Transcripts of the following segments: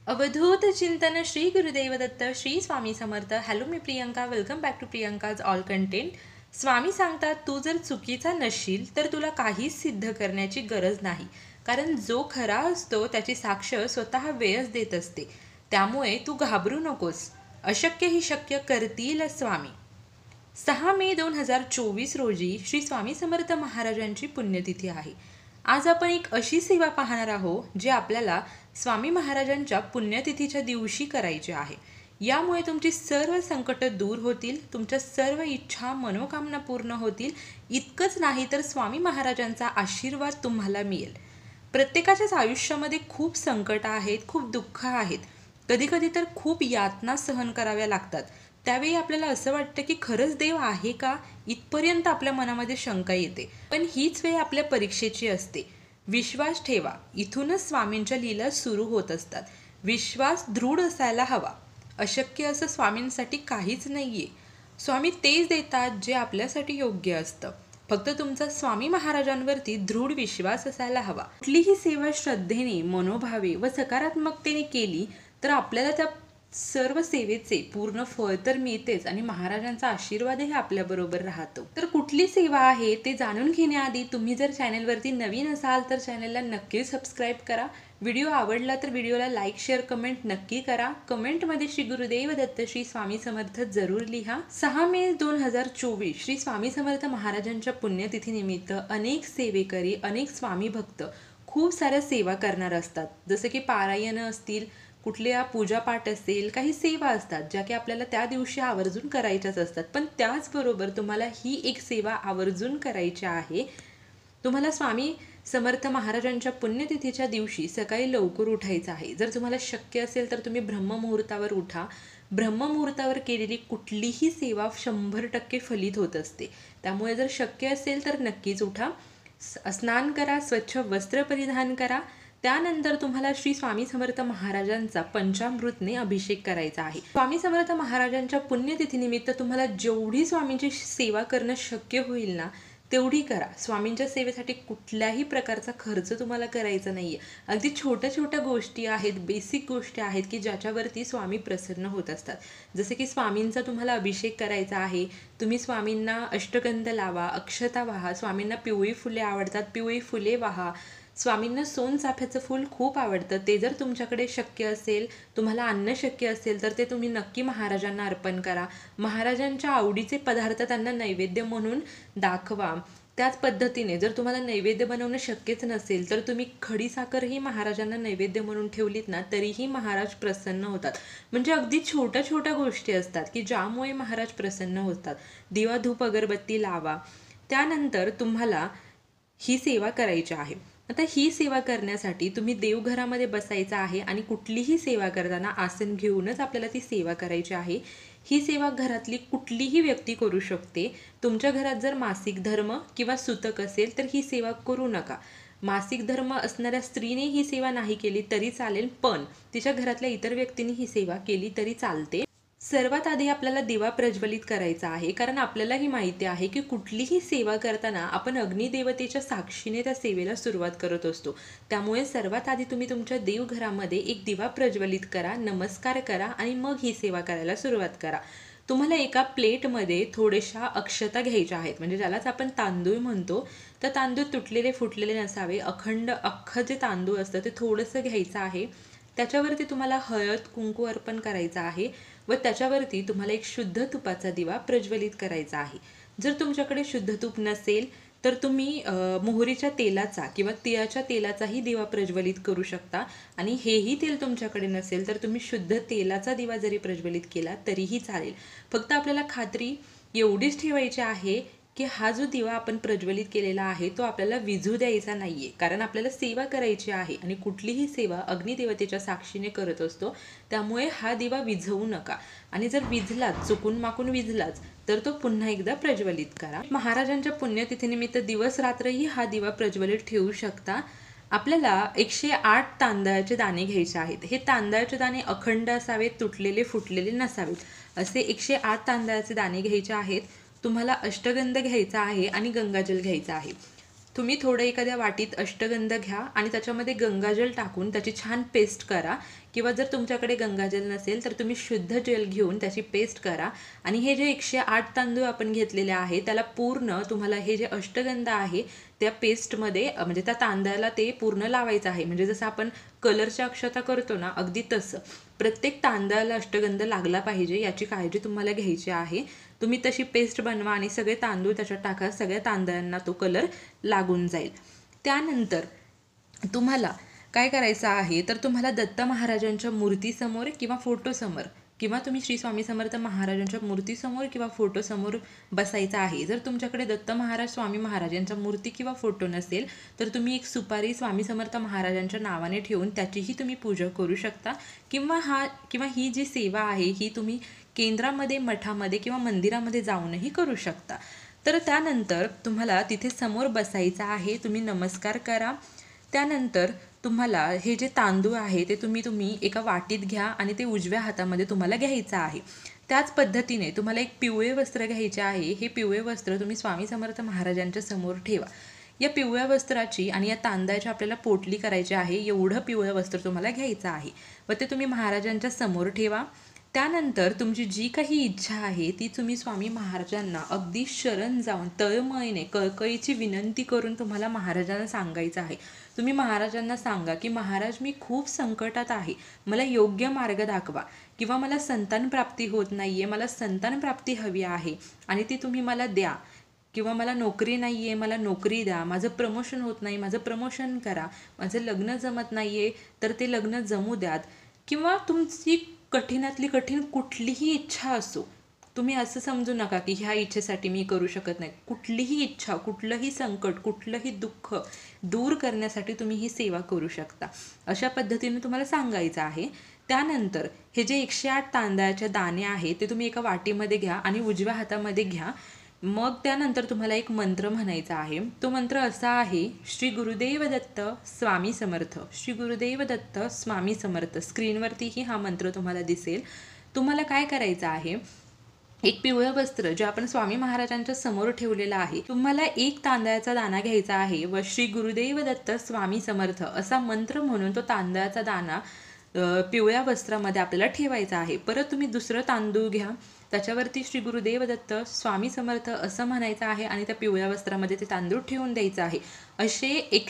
अवधूत चिंतन श्री गुरुदेव दत्त श्री स्वामी समर्थ. हॅलो, मी Priyanka. Welcome back to Priyanka's all content. Swami सांगतात, तू जर चुकीचा नसशील तर तुला काहीच सिद्ध करण्याची गरज नाही, कारण जो खरा असतो त्याची साक्ष स्वतः वेळच देत असते. त्यामुळे तू घाबरू नकोस. अशक्य ही शक्य करतील स्वामी. 6 मे 2024 रोजी श्री स्वामी समर्थ महाराजांची पुण्यतिथी आहे. आज आपण एक अशी सेवा पाहणार आहोत जे आपल्याला स्वामी महाराजांच्या पुण्यतिथीच्या दिवशी करायचे आहे. यामुळे तुमची सर्व संकट दूर होतील, तुमच्या सर्व इच्छा मनोकामना पूर्ण होतील. इतकंच नाही तर स्वामी महाराजांचा आशीर्वाद तुम्हाला मिळेल. प्रत्येकाच्याच आयुष्यामध्ये खूप संकट आहेत, खूप दुःख आहेत, कधीकधी तर खूप यातना सहन कराव्या लागतात. त्यावेळी आपल्याला असं वाटतं की खरंच देव आहे का, इथपर्यंत आपल्या मनामध्ये शंका येते. पण हीच वेळ आपल्या परीक्षेची असते. विश्वास ठेवा. इथूनच स्वामींच्या लीला सुरू होत असतात. विश्वास दृढ असायला हवा. अशक्य असं स्वामींसाठी काहीच नाहीये. स्वामी तेच देतात जे आपल्यासाठी योग्य असतं. फक्त तुमचा स्वामी महाराजांवरती दृढ विश्वास असायला हवा. कुठलीही सेवा श्रद्धेने, मनोभावे व सकारात्मकतेने केली तर आपल्याला त्या सर्व सेवेचे पूर्ण फळ तर मिळतेच आणि महाराजांचा आशीर्वादही आपल्याबरोबर राहतो. तर कुठली सेवा आहे ते जाणून घेण्याआधी तुम्ही जर चॅनलवरती नवीन असाल तर चॅनलला नक्की सबस्क्राईब करा. व्हिडिओ आवडला तर व्हिडिओला लाईक, शेअर, कमेंट नक्की करा. कमेंटमध्ये श्री गुरुदेव दत्त श्री स्वामी समर्थ जरूर लिहा. 6 मे 2024 श्री स्वामी समर्थ महाराजांच्या पुण्यतिथीनिमित्त अनेक सेवेकरी, अनेक स्वामी भक्त खूप साऱ्या सेवा करणार असतात. जसं की पारायण असतील, कुठल्या पूजापाठ असेल, काही सेवा असतात ज्या की आपल्याला त्या दिवशी आवर्जून करायच्याच असतात. पण त्याचबरोबर तुम्हाला ही एक सेवा आवर्जून करायची आहे. तुम्हाला स्वामी समर्थ महाराजांच्या पुण्यतिथीच्या दिवशी सकाळी लवकर उठायचं आहे. जर तुम्हाला शक्य असेल तर तुम्ही ब्रह्ममुहूर्तावर उठा. ब्रह्ममुहूर्तावर केलेली कुठलीही सेवा 100% फलित होत असते. त्यामुळे जर शक्य असेल तर नक्कीच उठा. स्नान करा, स्वच्छ वस्त्र परिधान करा. त्यानंतर तुम्हाला श्री स्वामी समर्थ महाराजांचा पंचामृतने अभिषेक करायचा आहे. स्वामी समर्थ महाराजांच्या पुण्यतिथीनिमित्त तुम्हाला जेवढी स्वामींची सेवा करणं शक्य होईल ना तेवढी करा. स्वामींच्या सेवेसाठी कुठल्याही प्रकारचा खर्च तुम्हाला करायचा नाहीये. अगदी छोट्या छोट्या गोष्टी आहेत, बेसिक गोष्टी आहेत की ज्याच्यावरती स्वामी प्रसन्न होत असतात. जसे की स्वामींचा तुम्हाला अभिषेक करायचा आहे. तुम्ही स्वामींना अष्टगंध लावा, अक्षता वाहा. स्वामींना पिवळी फुले आवडतात, पिवळी फुले वाहा. स्वामींना सोनचाफ्याचं फूल खूप आवडतं. ते जर तुमच्याकडे शक्य असेल, तुम्हाला आणणं शक्य असेल तर ते तुम्ही नक्की महाराजांना अर्पण करा. महाराजांच्या आवडीचे पदार्थ त्यांना नैवेद्य म्हणून दाखवा. त्याच पद्धतीने जर तुम्हाला नैवेद्य बनवणं शक्यच नसेल तर तुम्ही खडीसाखरही महाराजांना नैवेद्य म्हणून ठेवलीत ना तरीही महाराज प्रसन्न होतात. म्हणजे अगदी छोट्या छोट्या गोष्टी असतात की ज्यामुळे महाराज प्रसन्न होतात. दिवा, धूप, अगरबत्ती लावा. त्यानंतर तुम्हाला ही सेवा करायची आहे. आता ही सेवा करण्यासाठी तुम्ही देवघरामध्ये बसायचं आहे आणि कुठलीही सेवा करताना आसन घेऊनच आपल्याला ती सेवा करायची आहे. ही सेवा घरातली कुठलीही व्यक्ती करू शकते. तुमच्या घरात जर मासिक धर्म किंवा सुतक असेल तर ही सेवा करू नका. मासिक धर्म असणाऱ्या स्त्रीने ही सेवा नाही केली तरी चालेल, पण तिच्या घरातल्या इतर व्यक्तींनी ही सेवा केली तरी चालते. सर्वात आधी आपल्याला दिवा प्रज्वलित करायचा आहे, कारण आपल्यालाही माहिती आहे की कुठलीही सेवा करताना आपण अग्निदेवतेच्या साक्षीने त्या सेवेला सुरुवात करत असतो. त्यामुळे सर्वात आधी तुम्ही तुमच्या देवघरामध्ये एक दिवा प्रज्वलित करा, नमस्कार करा आणि मग ही सेवा करायला सुरुवात करा. तुम्हाला एका प्लेटमध्ये थोड्याशा अक्षता घ्यायच्या आहेत, म्हणजे ज्यालाच आपण तांदूळ म्हणतो. तर तांदूळ तुटलेले फुटलेले नसावे, अख्खं जे तांदूळ असतं ते थोडंसं घ्यायचं आहे. त्याच्यावरती तुम्हाला हळद कुंकू अर्पण करायचं आहे व त्याच्यावरती तुम्हाला एक शुद्ध तुपाचा दिवा प्रज्वलित करायचा आहे. जर तुमच्याकडे शुद्ध तूप नसेल तर तुम्ही मोहरीच्या तेलाचा किंवा तिळाच्या तेलाचाही दिवा प्रज्वलित करू शकता. आणि हेही तेल तुमच्याकडे नसेल तर तुम्ही शुद्ध तेलाचा दिवा जरी प्रज्वलित केला तरीही चालेल. फक्त आपल्याला खात्री एवढीच ठेवायची आहे की हा जो दिवा आपण प्रज्वलित केलेला आहे तो आपल्याला विझू द्यायचा नाहीये, कारण आपल्याला सेवा करायची आहे आणि कुठलीही सेवा अग्निदेवतेच्या साक्षीने करत असतो. त्यामुळे हा दिवा विझवू नका. आणि जर विझलाच, चुकून माकून विझलाच तर तो पुन्हा एकदा प्रज्वलित करा. महाराजांच्या पुण्यतिथीनिमित्त दिवस रात्रही हा दिवा प्रज्वलित ठेवू शकता. आपल्याला 108 तांदळाचे दाणे घ्यायचे आहेत. हे तांदळाचे दाणे अखंड असावेत, तुटलेले फुटलेले नसावेत. असे 108 तांदळाचे दाणे घ्यायचे आहेत. तुम्हाला अष्टगंध घ्यायचा आहे आणि गंगाजल घ्यायचा आहे. तुम्ही थोडं एखाद्या वाटीत अष्टगंध घ्या आणि त्याच्यामध्ये गंगाजल टाकून त्याची छान पेस्ट करा किंवा जर तुमच्याकडे गंगाजल नसेल तर तुम्ही शुद्ध जल घेऊन त्याची पेस्ट करा आणि हे जे 108 तांदूळ आपण घेतलेले आहे त्याला पूर्ण तुम्हाला हे जे अष्टगंध आहे त्या पेस्टमध्ये म्हणजे त्या तांदळाला ते पूर्ण लावायचं आहे. म्हणजे जसं आपण कलरच्या अक्षता करतो ना, अगदी तसं प्रत्येक तांदळाला अष्टगंध लागला पाहिजे याची काळजी तुम्हाला घ्यायची आहे. तुम्ही तशी पेस्ट बनवा आणि सगळे तांदूळ त्याच्यात टाका, सगळ्या तांदळांना तो कलर लागून जाईल. त्यानंतर तुम्हाला काय करायचं आहे तर तुम्हाला दत्त महाराजांच्या मूर्तीसमोर किंवा फोटोसमोर किंवा तुम्ही श्री स्वामी समर्थ महाराजांच्या मूर्तीसमोर किंवा फोटोसमोर बसायचं आहे. जर तुमच्याकडे दत्त महाराज स्वामी महाराजांच्या मूर्ती किंवा फोटो नसेल तर तुम्ही एक सुपारी स्वामी समर्थ महाराजांच्या नावाने ठेवून त्याचीही तुम्ही पूजा करू शकता किंवा ही जी सेवा आहे ही तुम्ही केंद्रामध्ये, मठामध्ये किंवा मंदिरामध्ये जाऊनही करू शकता. तर त्यानंतर तुम्हाला तिथे समोर बसायचं आहे, तुम्ही नमस्कार करा. त्यानंतर तुम्हाला हे जे तांदूळ आहे ते तुम्ही एका वाटीत घ्या आणि ते उजव्या हातामध्ये तुम्हाला घ्यायचं आहे. त्याच पद्धतीने तुम्हाला एक पिवळे वस्त्र घ्यायचे आहे. हे पिवळे वस्त्र तुम्ही स्वामी समर्थ महाराजांच्या समोर ठेवा. या पिवळ्या वस्त्राची आणि या तांदळाची आपल्याला पोटली करायची आहे. एवढं पिवळं वस्त्र तुम्हाला घ्यायचं आहे व ते तुम्ही महाराजांच्या समोर ठेवा. त्यानंतर तुमची जी काही इच्छा आहे ती तुम्ही स्वामी महाराजांना अगदी शरण जाऊन तळमळीने कळकळीची विनंती करून तुम्हाला महाराजांना सांगायचं आहे. तुम्ही महाराजांना सांगा की महाराज मी खूप संकटात आहे, मला योग्य मार्ग दाखवा किंवा मला संतान प्राप्ती होत नाहीये, मला संतान प्राप्ती हवी आहे आणि ती तुम्ही मला द्या. किंवा मला नोकरी नाही आहे, मला नोकरी द्या, माझं प्रमोशन होत नाही, माझं प्रमोशन करा, माझं लग्न जमत नाही आहे तर ते लग्न जमू द्यात. किंवा तुमची कठीणातली कठीण कुठलीही इच्छा असो, तुम्ही असं समजू नका की ह्या इच्छेसाठी मी करू शकत नाही. कुठलीही इच्छा, कुठलंही संकट, कुठलंही दुःख दूर करण्यासाठी तुम्ही ही सेवा करू शकता. अशा पद्धतीने तुम्हाला सांगायचं आहे. त्यानंतर हे जे 108 तांदळाचे दाणे आहे ते तुम्ही एका वाटीमध्ये घ्या आणि उजव्या हातामध्ये घ्या. मग त्यानंतर तुम्हाला एक मंत्र म्हणायचा आहे. तो मंत्र असा आहे, श्री गुरुदेव दत्त स्वामी समर्थ, श्री गुरुदेव दत्त स्वामी समर्थ. स्क्रीनवरतीही हा मंत्र तुम्हाला दिसेल. तुम्हाला काय करायचं आहे, एक पिवळं वस्त्र जे आपण स्वामी महाराजांच्या समोर ठेवलेलं आहे, तुम्हाला एक तांदळाचा दाणा घ्यायचा आहे व श्री गुरुदेव दत्त स्वामी समर्थ असा मंत्र म्हणून तो तांदळाचा दाणा पिवळ्या वस्त्रामध्ये आपल्याला ठेवायचा आहे. परत तुम्ही दुसरं तांदूळ घ्या, त्याच्यावरती श्री गुरुदेव दत्त स्वामी समर्थ असं म्हणायचं आहे आणि त्या पिवळ्या वस्त्रामध्ये ते तांदूळ ठेवून द्यायचं आहे. असे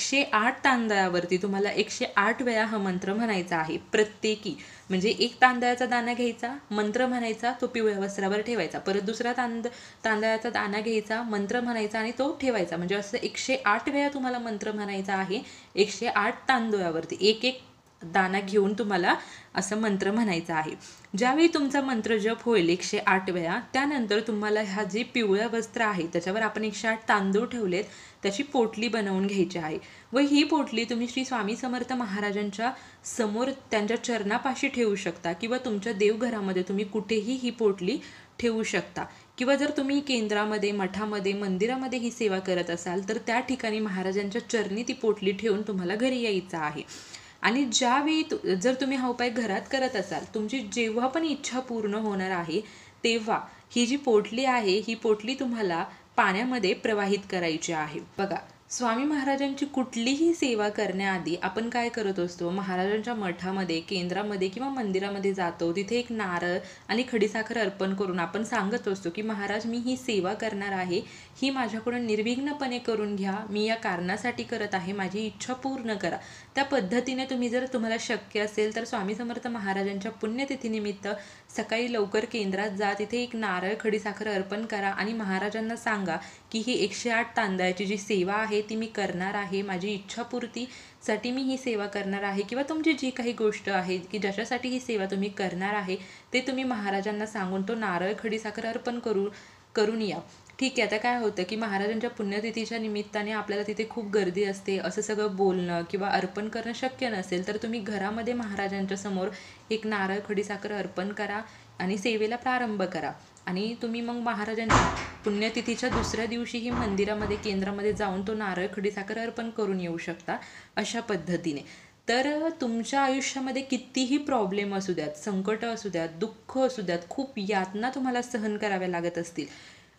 108 तांदळावरती तुम्हाला 108 वेळा हा मंत्र म्हणायचा आहे प्रत्येकी. म्हणजे एक तांदळाचा दाणा घ्यायचा, मंत्र म्हणायचा, तो पिवळ्या वस्त्रावर ठेवायचा. परत दुसरा तांदळाचा दाणा घ्यायचा, मंत्र म्हणायचा आणि तो ठेवायचा. म्हणजे असं 108 वेळा तुम्हाला मंत्र म्हणायचा आहे. 108 तांदूळावरती एक एक दाना घेऊन तुम्हाला असं मंत्र म्हणायचं आहे. ज्यावेळी तुमचा मंत्र जप होईल 108 वेळा, त्यानंतर तुम्हाला हा जे पिवळं वस्त्र आहे त्याच्यावर आपण 108 तांदूळ ठेवलेत त्याची पोटली बनवून घ्यायची आहे व ही पोटली तुम्ही श्री स्वामी समर्थ महाराजांच्या समोर त्यांच्या चरणापाशी ठेवू शकता किंवा तुमच्या देवघरामध्ये तुम्ही कुठेही ही पोटली ठेवू शकता. किंवा जर तुम्ही केंद्रामध्ये, मठामध्ये, मंदिरामध्ये ही सेवा करत असाल तर त्या ठिकाणी महाराजांच्या चरणी ती पोटली ठेवून तुम्हाला घरी यायचं आहे. आणि ज्यावेळी जर तुम्ही हा उपाय घरात करत असाल, तुमची जेव्हा पण इच्छा पूर्ण होणार आहे तेव्हा ही जी पोटली आहे ही पोटली तुम्हाला पाण्यामध्ये प्रवाहित करायची आहे. बघा, स्वामी महाराजांची कुठलीही सेवा करण्याआधी आपण काय करत असतो, महाराजांच्या मठामध्ये, केंद्रामध्ये किंवा मंदिरामध्ये जातो. तिथे एक नारळ आणि खडीसाखर अर्पण करून आपण सांगत असतो की महाराज मी ही सेवा करणार आहे, ही माझ्याकडून निर्विघ्नपणे करून घ्या, मी या कारणासाठी करत आहे, माझी इच्छा पूर्ण करा. त्या पद्धतीने तुम्ही जर तुम्हाला शक्य असेल तर स्वामी समर्थ महाराजांच्या पुण्यतिथीनिमित्त सकाळी लवकर केंद्रात जा, तिथे एक नारळ खडीसाखर अर्पण करा आणि महाराजांना सांगा की ही 108 तांदळाची जी सेवा आहे ती मी करणार आहे, माझी इच्छापूर्तीसाठी मी ही सेवा करणार आहे किंवा तुमची जी काही गोष्ट आहे की ज्याच्यासाठी ही सेवा तुम्ही करणार आहे ते तुम्ही महाराजांना सांगून तो नारळ खडीसाखर अर्पण करून या. ठीक आहे. आता काय होतं की महाराजांच्या पुण्यतिथीच्या निमित्ताने आपल्याला तिथे खूप गर्दी असते, असं सगळं बोलणं किंवा अर्पण करणं शक्य नसेल तर तुम्ही घरामध्ये महाराजांच्या समोर एक नारळ खडीसाखर अर्पण करा आणि सेवेला प्रारंभ करा. आणि तुम्ही मग महाराजांच्या पुण्यतिथीच्या दुसऱ्या दिवशीही मंदिरामध्ये, केंद्रामध्ये जाऊन तो नारळ खडीसाखर अर्पण करून येऊ शकता. अशा पद्धतीने तर तुमच्या आयुष्यामध्ये कितीही प्रॉब्लेम असू द्यात, संकट असू द्यात, दुःख असू द्यात, खूप यातना तुम्हाला सहन कराव्या लागत असतील,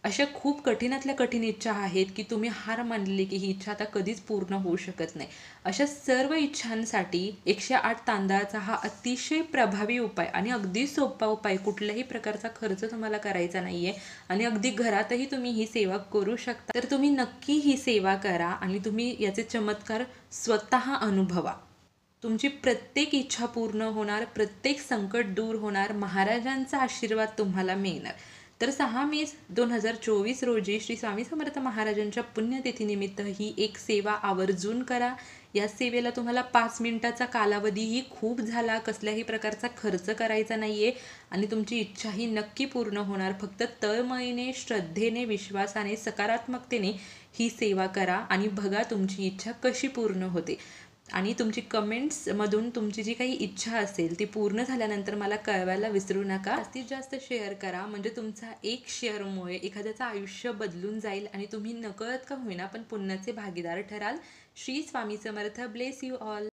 अशा खूप कठीणातल्या कठीण इच्छा आहेत, की तुम्ही हार मानलेली, की ही इच्छा आता कधीच पूर्ण होऊ शकत नाही. अशा सर्व इच्छांसाठी 108 तांदळाचा हा अतिशय प्रभावी उपाय आणि अगदी सोपा उपाय, कुठल्याही प्रकारचा खर्च तुम्हाला करायचा नाहीये आणि अगदी घरातही तुम्ही ही सेवा करू शकता. तर तुम्ही नक्की ही सेवा करा आणि तुम्ही याचे चमत्कार स्वतः अनुभवा. तुमची प्रत्येक इच्छा पूर्ण होणार, प्रत्येक संकट दूर होणार, महाराजांचा आशीर्वाद तुम्हाला मिळणार. तर 6 मे 2024 रोजी श्री स्वामी समर्थ महाराजांच्या पुण्यतिथीनिमित्त ही एक सेवा आवर्जून करा. या सेवेला तुम्हाला 5 मिनिटाचा कालावधीही खूप झाला, कसल्याही प्रकारचा खर्च करायचा नाहीये आणि तुमची इच्छाही नक्की पूर्ण होणार. फक्त तळमळीने, श्रद्धेने, विश्वासाने, सकारात्मकतेने ही सेवा करा आणि बघा तुमची इच्छा कशी पूर्ण होते. आणि तुमची कमेंट्समधून तुमची जी काही इच्छा असेल ती पूर्ण झाल्यानंतर मला कळवायला विसरू नका. जास्तीत जास्त शेअर करा, म्हणजे तुमचा एक शेअरमुळे एखाद्याचं आयुष्य बदलून जाईल आणि तुम्ही नकळत का होईना पण पुण्याचे भागीदार ठराल. Shri Swami Samarth. Bless you all.